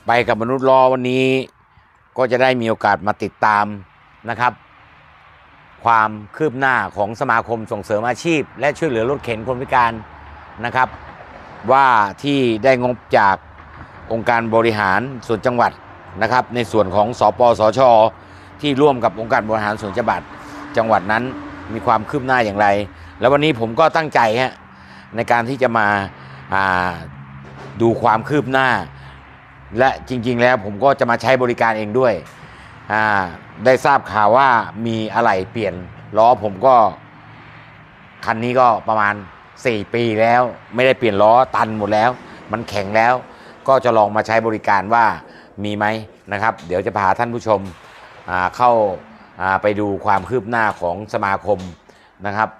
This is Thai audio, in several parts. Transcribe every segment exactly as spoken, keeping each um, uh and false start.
ไปกับมนุษย์ล้อวันนี้ก็จะได้มีโอกาสมาติดตามนะครับความคืบหน้าของสมาคมส่งเสริมอาชีพและช่วยเหลือรถเข็นคนพิการนะครับว่าที่ได้งบจากองค์การบริหารส่วนจังหวัดนะครับในส่วนของสปสช.ที่ร่วมกับองค์การบริหารส่วนจังหวัดจังหวัดนั้นมีความคืบหน้าอย่างไรแล้ววันนี้ผมก็ตั้งใจฮะในการที่จะมาดูความคืบหน้าและจริงๆแล้วผมก็จะมาใช้บริการเองด้วยได้ทราบข่าวว่ามีอะไรเปลี่ยนล้อผมก็คันนี้ก็ประมาณสี่ปีแล้วไม่ได้เปลี่ยนล้อตันหมดแล้วมันแข็งแล้วก็จะลองมาใช้บริการว่ามีไหมนะครับเดี๋ยวจะพาท่านผู้ชมเข้าไปดูความคืบหน้าของสมาคมนะครับ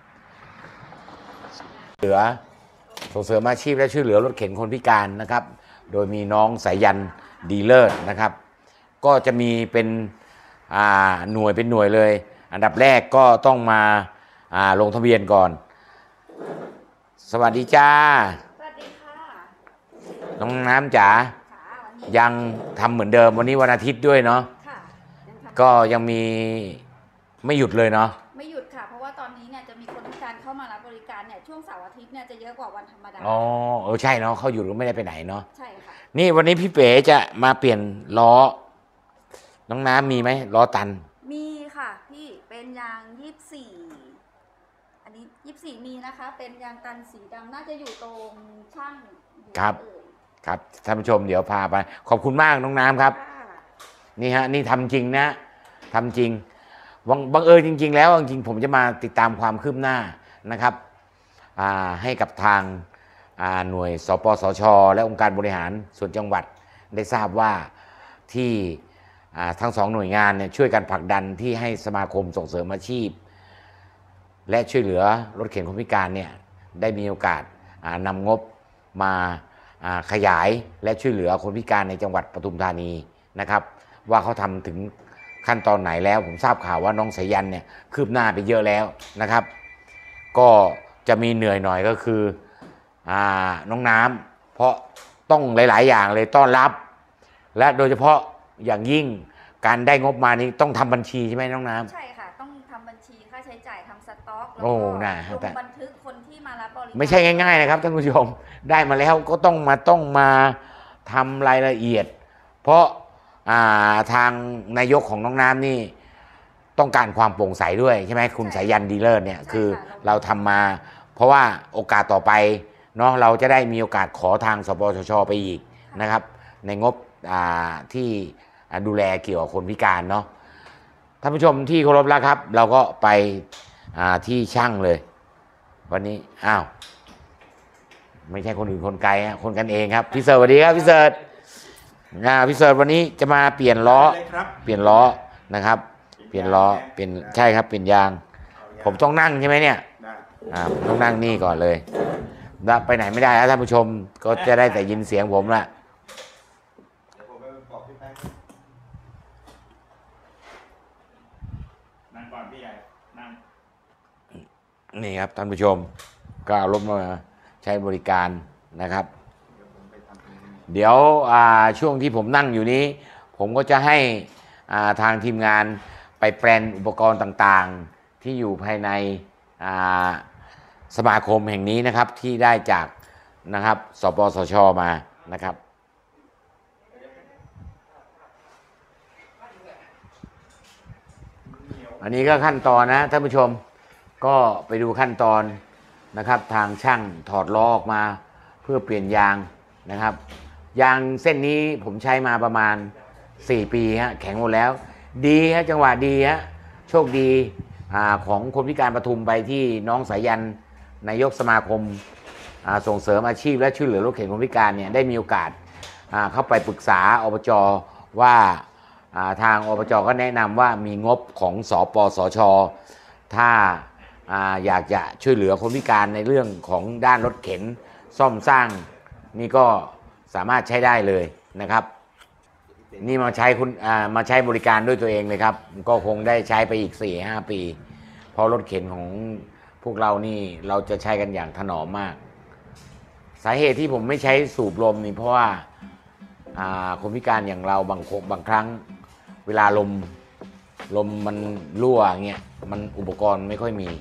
เหลือส่งเสริมอาชีพและช่วยเหลือรถเข็นคนพิการนะครับโดยมีน้องสายยันดีเลิศนะครับก็จะมีเป็นหน่วยเป็นหน่วยเลยอันดับแรกก็ต้องมาลงทะเบียนก่อนสวัสดีจ้าสวัสดีค่ะน้องน้ำจ๋ายังทำเหมือนเดิมวันนี้วันอาทิตย์ด้วยเนาะก็ยังมีไม่หยุดเลยเนาะไม่หยุดค่ะเพราะว่าตอนนี้เนี่ยจะมีคนพิการเข้ามารับบริการเนี่ยช่วงเสาร์อาทิตย์เนี่ยจะเยอะกว่าวันธรรมดาอ๋อเออใช่เนาะเขาหยุดก็ไม่ได้ไปไหนเนาะใช่ค่ะนี่วันนี้พี่เป๋จะมาเปลี่ยนล้อน้องน้ำมีไหมล้อตันมีค่ะพี่เป็นยางยี่สิบสี่อันนี้ยี่สิบสี่มีนะคะเป็นยางตันสีดำน่าจะอยู่ตรงช่างครับครับท่านผู้ชมเดี๋ยวพาไปขอบคุณมากน้องน้ำครับนี่ฮะนี่ทำจริงนะทำจริงบังเอิญจริงๆแล้วจริงๆผมจะมาติดตามความคืบหน้านะครับให้กับทางหน่วยสปสช.และองค์การบริหารส่วนจังหวัดได้ทราบว่าที่ทั้งสองหน่วยงานเนี่ยช่วยกันผลักดันที่ให้สมาคมส่งเสริมอาชีพและช่วยเหลือรถเข็นคนพิการเนี่ยได้มีโอกาสนำงบมาขยายและช่วยเหลือคนพิการในจังหวัดปทุมธานีนะครับว่าเขาทำถึงขั้นตอนไหนแล้วผมทราบข่าวว่าน้องสายันเนี่ยคืบหน้าไปเยอะแล้วนะครับก็จะมีเหนื่อยหน่อยก็คืออ่าน้องน้ำเพราะต้องหลายๆอย่างเลยต้อนรับและโดยเฉพาะอย่างยิ่งการได้งบมานี้ต้องทำบัญชีใช่ไหมน้องน้ำใช่ค่ะต้องทำบัญชีค่าใช้จ่ายทำสต็อกแล้วก็ลงบันทึกคนที่มารับบริการไม่ใช่ง่ายๆนะครับท่านผู้ชมได้มาแล้วก็ต้องมาต้องมาทำรายละเอียดเพราะทางนายกของน้องน้ำนี่ต้องการความโปร่งใสด้วยใช่ไหมคุณสายันดีเลิศเนี่ยคือเราทำมาเพราะว่าโอกาสต่อไปเนาะเราจะได้มีโอกาสขอทางสปสช.ไปอีกนะครับในงบที่ดูแลเกี่ยวกับคนพิการเนาะท่านผู้ชมที่เคารพแล้วครับเราก็ไปที่ช่างเลยวันนี้อ้าวไม่ใช่คนอื่นคนไกลฮะคนกันเองครับพี่เสิร์ฟสวัสดีครับพี่เสิร์ฟพี่เสิร์ฟวันนี้จะมาเปลี่ยนล้อเปลี่ยนล้อนะครับเปลี่ยนล้อเปลี่ยนใช่ครับเปลี่ยนยางผมต้องนั่งใช่ไหมเนี่ยต้องนั่งนี่ก่อนเลยไปไหนไม่ได้แล้วท่านผู้ชมก็จะได้แต่ยินเสียงผมละนั่งก่อนพี่ใหญ่นั่งนี่ครับท่านผู้ชมก็เอารถมาใช้บริการนะครับเดี๋ยวช่วงที่ผมนั่งอยู่นี้ผมก็จะให้ทางทีมงานไปแปลนอุปกรณ์ต่างๆที่อยู่ภายในสมาคมแห่งนี้นะครับที่ได้จากนะครับสปสช.มานะครับอันนี้ก็ขั้นตอนนะท่านผู้ชมก็ไปดูขั้นตอนนะครับทางช่างถอดล้อออกมาเพื่อเปลี่ยนยางนะครับยางเส้นนี้ผมใช้มาประมาณสี่ปีฮะแข็งหมดแล้วดีฮะจังหวะดีฮะโชคดีอ่าของคนพิการปทุมไปที่น้องสายันนายกสมาคมส่งเสริมอาชีพและช่วยเหลือรถเข็นคนพิการเนี่ยได้มีโอกาสเข้าไปปรึกษาอบจ.ว่าทางอบจ.ก็แนะนำว่ามีงบของสปสช.ถ้าอยากจะช่วยเหลือคนพิการในเรื่องของด้านรถเข็นซ่อมสร้างนี่ก็สามารถใช้ได้เลยนะครับนี่มาใช้คุณมาใช้บริการด้วยตัวเองเลยครับก็คงได้ใช้ไปอีก สี่ห้า ปีเพราะรถเข็นของพวกเรานี่เราจะใช้กันอย่างถนอมมากสาเหตุที่ผมไม่ใช้สูบลมนี่เพราะว่าอ่าคนพิการอย่างเราบางบางครั้งเวลาลมลมมันรั่วเงี้ยมันอุปกรณ์ไม่ค่อยมี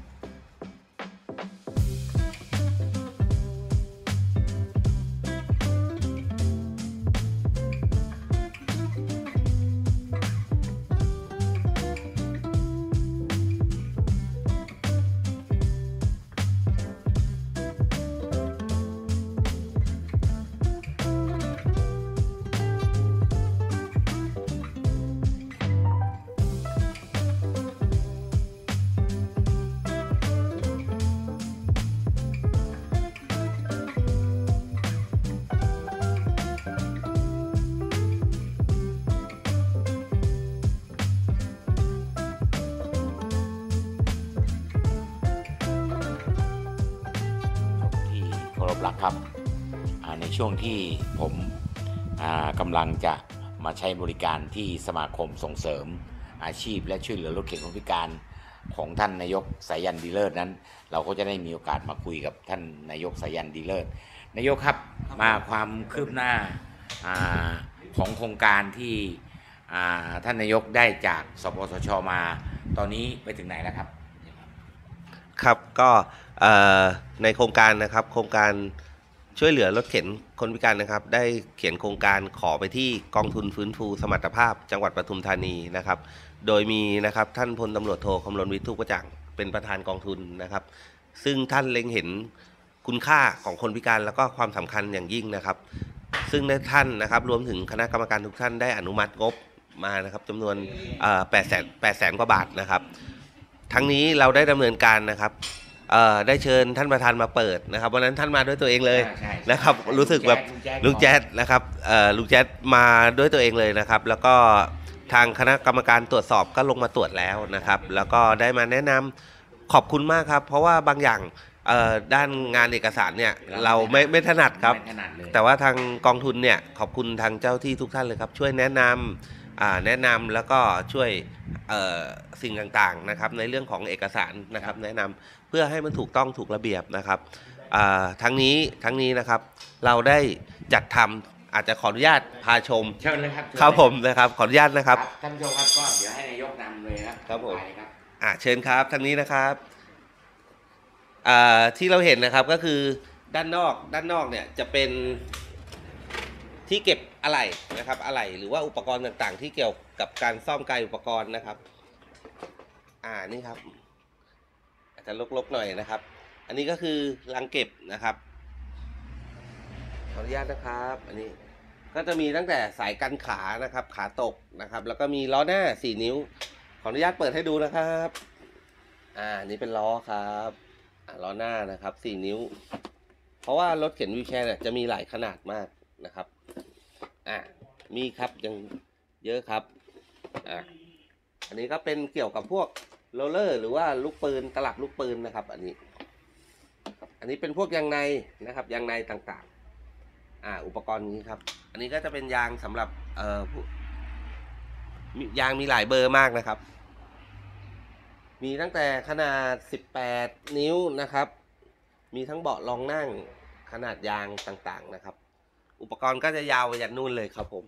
เคารพรักครับในช่วงที่ผมกำลังจะมาใช้บริการที่สมาคมส่งเสริมอาชีพและช่วยเหลือรถเข็นคนพิการของท่านนายกสายันดีเลิศนั้นเราก็จะได้มีโอกาสมาคุยกับท่านนายกสายันดีเลิศนายกครับมาความคืบหน้าของโครงการที่ท่านนายกได้จากสปสช.มาตอนนี้ไปถึงไหนแล้วครับครับก็ในโครงการนะครับโครงการช่วยเหลือรถเข็นคนพิการนะครับได้เขียนโครงการขอไปที่กองทุนฟื้นฟูสมรรถภาพจังหวัดปทุมธานีนะครับโดยมีนะครับท่านพลตำรวจโทคำรณวิทย์ทุกประจักษ์เป็นประธานกองทุนนะครับซึ่งท่านเล็งเห็นคุณค่าของคนพิการแล้วก็ความสำคัญอย่างยิ่งนะครับซึ่งในท่านนะครับรวมถึงคณะกรรมการทุกท่านได้อนุมัติงบมานะครับจำนวนแปดแสนแปดแสนกว่าบาทนะครับทั้งนี้เราได้ดำเนินการนะครับได้เชิญท่านประธานมาเปิดนะครับวันนั้นท่านมาด้วยตัวเองเลยนะครับรู้สึกแบบลุงแจ๊ดนะครับลุงแจ๊ดมาด้วยตัวเองเลยนะครับแล้วก็ทางคณะกรรมการตรวจสอบก็ลงมาตรวจแล้วนะครับแล้วก็ได้มาแนะนำขอบคุณมากครับเพราะว่าบางอย่างด้านงานเอกสารเนี่ยเราไม่ไม่ถนัดครับแต่ว่าทางกองทุนเนี่ยขอบคุณทางเจ้าที่ทุกท่านเลยครับช่วยแนะนำแนะนำแล้วก็ช่วยสิ่งต่างๆนะครับในเรื่องของเอกสารนะครับแนะนำเพื่อให้มันถูกต้องถูกระเบียบนะครับทั้งนี้ทั้งนี้นะครับเราได้จัดทำอาจจะขออนุญาตพาชมเชิญเลยครับครับผมนะครับขออนุญาตนะครับท่านผู้ชมครับก็เดี๋ยวให้นายกนำเลยครับครับผมอ่าเชิญครับทางนี้นะครับอ่าที่เราเห็นนะครับก็คือด้านนอกด้านนอกเนี่ยจะเป็นที่เก็บอะไหล่นะครับอะไหล่หรือว่าอุปกรณ์ต่างๆที่เกี่ยวกับการซ่อมกายอุปกรณ์นะครับอ่านี่ครับอาจจะลกๆหน่อยนะครับอันนี้ก็คือรังเก็บนะครับขออนุญาตนะครับอันนี้ก็จะมีตั้งแต่สายกันขานะครับขาตกนะครับแล้วก็มีล้อหน้าสี่นิ้วขออนุญาตเปิดให้ดูนะครับอ่านี่เป็นล้อครับอ่าล้อหน้านะครับสี่นิ้วเพราะว่ารถเข็นวีลแชร์เนี่ยจะมีหลายขนาดมากนะครับอ่ามีครับยังเยอะครับอ่าอันนี้ก็เป็นเกี่ยวกับพวกโรลเลอร์หรือว่าลูกปืนตลับลูกปืนนะครับอันนี้อันนี้เป็นพวกยางในนะครับยางในต่างๆอ่าอุปกรณ์นี้ครับอันนี้ก็จะเป็นยางสำหรับเอ่อยางมีหลายเบอร์มากนะครับมีตั้งแต่ขนาดสิบแปดนิ้วนะครับมีทั้งเบาะรองนั่งขนาดยางต่างๆนะครับอุปกรณ์ก็จะยาวไปยันนู่นเลยครับผม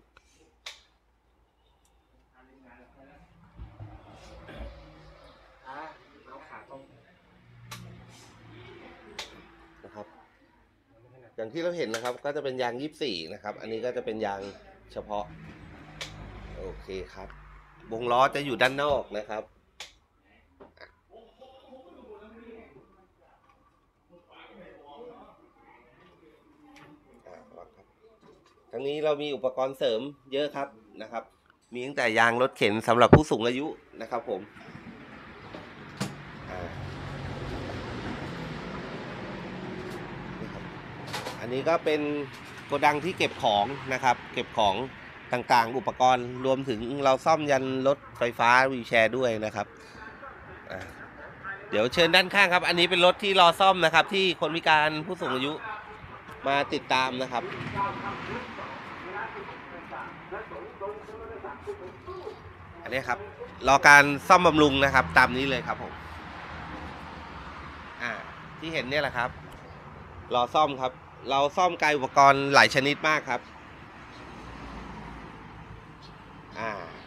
นะครับอย่างที่เราเห็นนะครับก็จะเป็นยางยี่สิบสี่นะครับอันนี้ก็จะเป็นยางเฉพาะโอเคครับวงล้อจะอยู่ด้านนอกนะครับทั้งนี้เรามีอุปกรณ์เสริมเยอะครับนะครับมีตั้งแต่ยางรถเข็นสำหรับผู้สูงอายุนะครับผมอันนี้ก็เป็นโกดังที่เก็บของนะครับเก็บของต่างๆอุปกรณ์รวมถึงเราซ่อมยันรถไฟฟ้าวีลแชร์ด้วยนะครับเดี๋ยวเชิญด้านข้างครับอันนี้เป็นรถที่รอซ่อมนะครับที่คนพิการผู้สูงอายุมาติดตามนะครับอันนี้ครับรอการซ่อมบำรุงนะครับตามนี้เลยครับผมอ่าที่เห็นเนี่ยแหละครับรอซ่อมครับเราซ่อมกายอุปกรณ์หลายชนิดมากครับอ่า